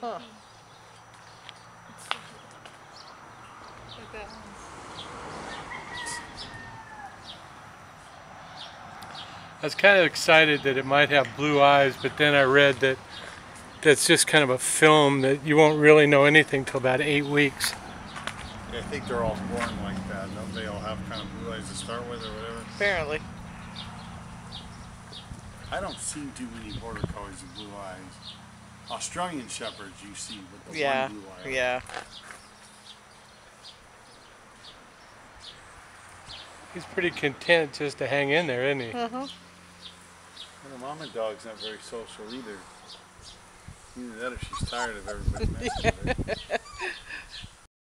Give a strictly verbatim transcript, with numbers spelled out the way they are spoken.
Huh. Like that one. I was kind of excited that it might have blue eyes, but then I read that that's just kind of a film that you won't really know anything till about eight weeks. Yeah, I think they're all born like that. Don't they all have kind of blue eyes to start with or whatever? Apparently. I don't see too many border collies with blue eyes. Australian shepherds you see with the Yeah. one blue eye. Yeah. He's pretty content just to hang in there, isn't he? Uh-huh. And the mama dog's not very social either. Either that or she's tired of everybody messing with her.